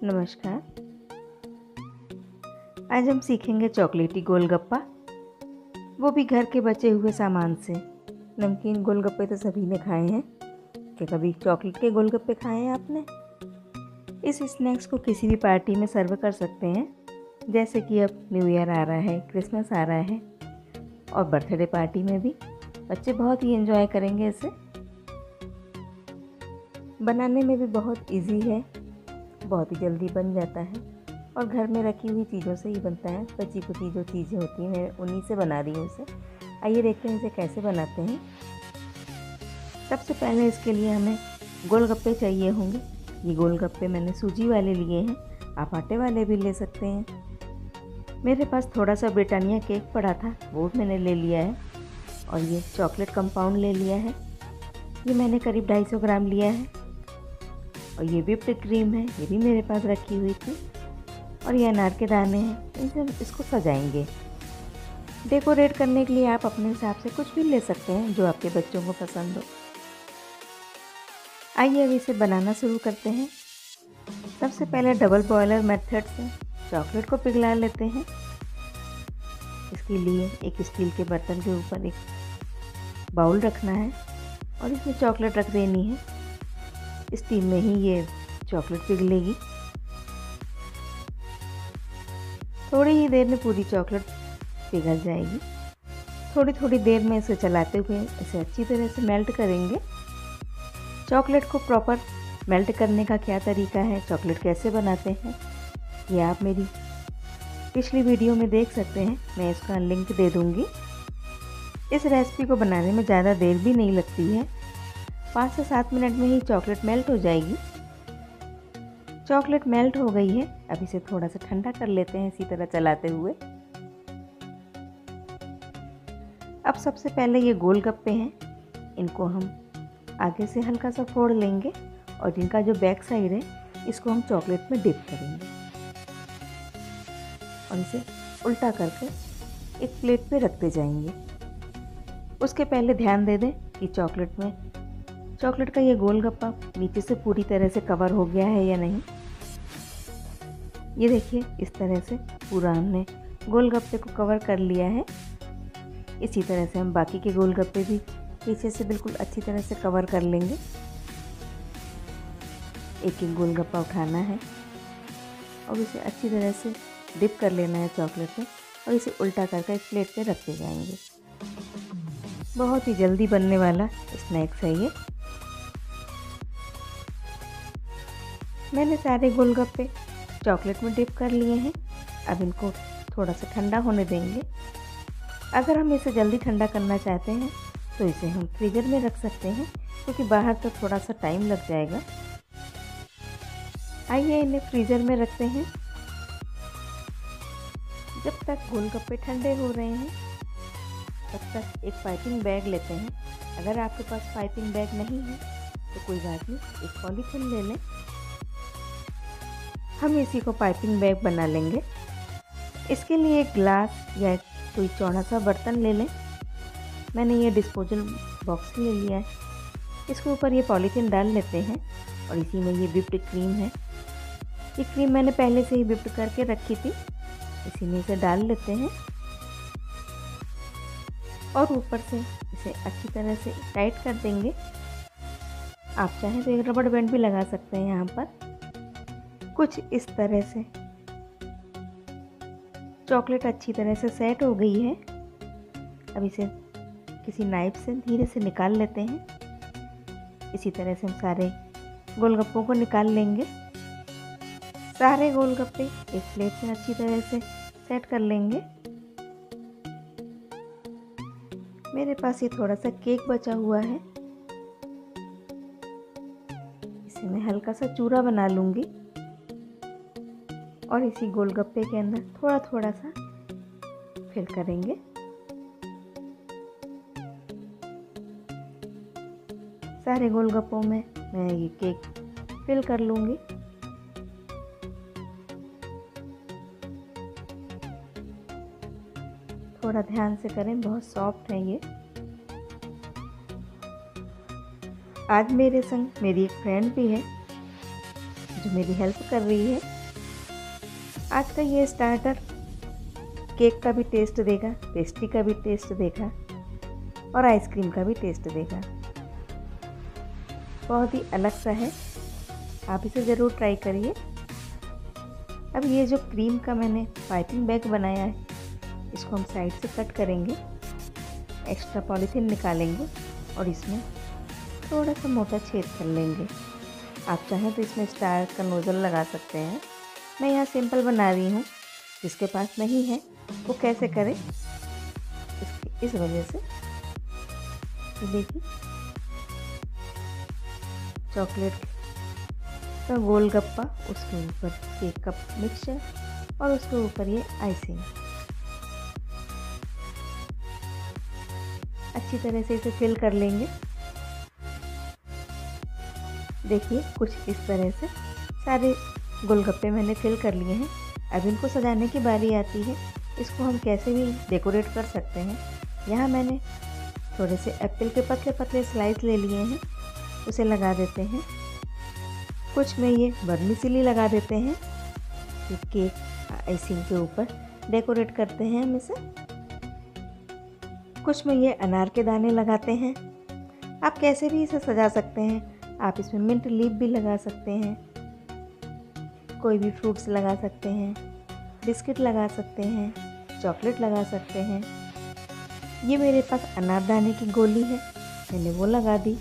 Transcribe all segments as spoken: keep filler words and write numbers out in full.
नमस्कार। आज हम सीखेंगे चॉकलेटी गोलगप्पा, वो भी घर के बचे हुए सामान से। नमकीन गोलगप्पे तो सभी ने खाए हैं, क्या कभी चॉकलेट के गोलगप्पे खाए हैं आपने? इस स्नैक्स को किसी भी पार्टी में सर्व कर सकते हैं, जैसे कि अब न्यू ईयर आ रहा है, क्रिसमस आ रहा है और बर्थडे पार्टी में भी बच्चे बहुत ही एंजॉय करेंगे इसे। बनाने में भी बहुत इजी है, बहुत ही जल्दी बन जाता है और घर में रखी हुई चीज़ों से ही बनता है। बची कुची जो चीज़ें होती हैं मैं उन्हीं से बना रही हूँ इसे। आइए देखते हैं इसे कैसे बनाते हैं। सबसे पहले इसके लिए हमें गोलगप्पे चाहिए होंगे। ये गोलगप्पे मैंने सूजी वाले लिए हैं, आप आटे वाले भी ले सकते हैं। मेरे पास थोड़ा सा ब्रिटानिया केक पड़ा था, वो मैंने ले लिया है। और ये चॉकलेट कंपाउंड ले लिया है, ये मैंने करीब ढाई सौ ग्राम लिया है। और ये व्हिप्ड क्रीम है, ये भी मेरे पास रखी हुई थी। और ये अनार के दाने हैं, इनसे इसको सजाएंगे। डेकोरेट करने के लिए आप अपने हिसाब से कुछ भी ले सकते हैं जो आपके बच्चों को पसंद हो। आइए अब इसे बनाना शुरू करते हैं। सबसे पहले डबल बॉयलर मेथड से चॉकलेट को पिघला लेते हैं। इसके लिए एक स्टील के बर्तन के ऊपर एक बाउल रखना है और इसमें चॉकलेट रख देनी है। स्टीम में ही ये चॉकलेट पिघलेगी। थोड़ी ही देर में पूरी चॉकलेट पिघल जाएगी। थोड़ी थोड़ी देर में इसे चलाते हुए इसे अच्छी तरह से मेल्ट करेंगे। चॉकलेट को प्रॉपर मेल्ट करने का क्या तरीका है, चॉकलेट कैसे बनाते हैं, ये आप मेरी पिछली वीडियो में देख सकते हैं, मैं इसका लिंक दे दूँगी। इस रेसिपी को बनाने में ज़्यादा देर भी नहीं लगती है, पाँच से सात मिनट में ही चॉकलेट मेल्ट हो जाएगी। चॉकलेट मेल्ट हो गई है, अब इसे थोड़ा सा ठंडा कर लेते हैं इसी तरह चलाते हुए। अब सबसे पहले ये गोलगप्पे हैं, इनको हम आगे से हल्का सा फोड़ लेंगे और इनका जो बैक साइड है इसको हम चॉकलेट में डिप करेंगे और इसे उल्टा करके एक प्लेट पे रखते जाएंगे। उसके पहले ध्यान दे दें कि चॉकलेट में चॉकलेट का ये गोलगप्पा नीचे से पूरी तरह से कवर हो गया है या नहीं। ये देखिए, इस तरह से पूरा हमने गोलगप्पे को कवर कर लिया है। इसी तरह से हम बाकी के गोलगप्पे भी पीछे से बिल्कुल अच्छी तरह से कवर कर लेंगे। एक एक गोलगप्पा उठाना है और इसे अच्छी तरह से डिप कर लेना है चॉकलेट में और इसे उल्टा करके एक प्लेट पे रखते जाएंगे। बहुत ही जल्दी बनने वाला स्नैक्स है ये। मैंने सारे गोलगप्पे चॉकलेट में डिप कर लिए हैं। अब इनको थोड़ा सा ठंडा होने देंगे। अगर हम इसे जल्दी ठंडा करना चाहते हैं तो इसे हम फ्रीज़र में रख सकते हैं, क्योंकि बाहर तो थोड़ा सा टाइम लग जाएगा। आइए इन्हें फ्रीज़र में रखते हैं। जब तक गोलगप्पे ठंडे हो रहे हैं तब तक एक पाइपिंग बैग लेते हैं। अगर आपके पास पाइपिंग बैग नहीं है तो कोई बात नहीं, एक पॉलीथिन ले लें। हम इसी को पाइपिंग बैग बना लेंगे। इसके लिए एक ग्लास या कोई चौड़ा सा बर्तन ले लें। मैंने ये डिस्पोजल बॉक्स ले लिया है। इसके ऊपर ये पॉलीथिन डाल लेते हैं और इसी में ये व्हिप्ड क्रीम है। ये क्रीम मैंने पहले से ही व्हिप्ड करके रखी थी, इसी में इसे डाल लेते हैं और ऊपर से इसे अच्छी तरह से टाइट कर देंगे। आप चाहें तो एक रबड़ बैंड भी लगा सकते हैं यहाँ पर। कुछ इस तरह से चॉकलेट अच्छी तरह से सेट हो गई है। अब इसे किसी नाइफ से धीरे से निकाल लेते हैं। इसी तरह से हम सारे गोलगप्पों को निकाल लेंगे। सारे गोलगप्पे एक प्लेट में अच्छी तरह से सेट कर लेंगे। मेरे पास ये थोड़ा सा केक बचा हुआ है, इसे मैं हल्का सा चूरा बना लूँगी और इसी गोलगप्पे के अंदर थोड़ा थोड़ा सा फिल करेंगे। सारे गोलगप्पों में मैं ये केक फिल कर लूँगी। थोड़ा ध्यान से करें, बहुत सॉफ्ट है ये। आज मेरे संग मेरी एक फ्रेंड भी है जो मेरी हेल्प कर रही है। आज का ये स्टार्टर केक का भी टेस्ट देगा, पेस्ट्री का भी टेस्ट देगा और आइसक्रीम का भी टेस्ट देगा। बहुत ही अलग सा है, आप इसे ज़रूर ट्राई करिए। अब ये जो क्रीम का मैंने पाइपिंग बैग बनाया है, इसको हम साइड से कट करेंगे, एक्स्ट्रा पॉलीथीन निकालेंगे और इसमें थोड़ा सा मोटा छेद कर लेंगे। आप चाहें तो इसमें स्टार का नोज़ल लगा सकते हैं। मैं यहाँ सिंपल बना रही हूँ, जिसके पास नहीं है वो कैसे करे, इस, इस वजह से। तो देखिए, चॉकलेट का गोलगप्पा, उसके ऊपर केक का मिक्सचर और उसके ऊपर ये आइसिंग। अच्छी तरह से इसे फिल कर लेंगे। देखिए, कुछ इस तरह से सारे गोलगप्पे मैंने फिल कर लिए हैं। अब इनको सजाने की बारी आती है। इसको हम कैसे भी डेकोरेट कर सकते हैं। यहाँ मैंने थोड़े से एप्पल के पतले पतले स्लाइस ले लिए हैं, उसे लगा देते हैं। कुछ में ये वर्मिसेली लगा देते हैं, ये केक आइसिंग के ऊपर डेकोरेट करते हैं हम इसे। कुछ में ये अनार के दाने लगाते हैं। आप कैसे भी इसे सजा सकते हैं। आप इसमें मिंट लीफ भी लगा सकते हैं, कोई भी फ्रूट्स लगा सकते हैं, बिस्किट लगा सकते हैं, चॉकलेट लगा सकते हैं। ये मेरे पास अनारदाने की गोली है, मैंने वो लगा दी।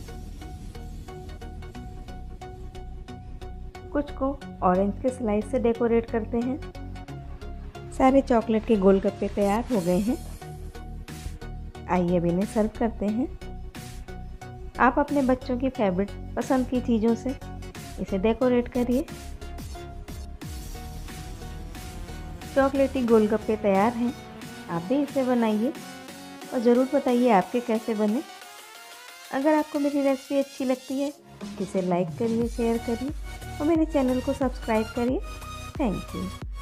कुछ को ऑरेंज के स्लाइस से डेकोरेट करते हैं। सारे चॉकलेट के गोलगप्पे तैयार हो गए हैं। आइए अब इन्हें सर्व करते हैं। आप अपने बच्चों की फेवरेट पसंद की चीज़ों से इसे डेकोरेट करिए। चॉकलेटी गोलगप्पे तैयार हैं, आप भी इसे बनाइए और ज़रूर बताइए आपके कैसे बने। अगर आपको मेरी रेसिपी अच्छी लगती है, इसे लाइक करिए, शेयर करिए और मेरे चैनल को सब्सक्राइब करिए। Thank you.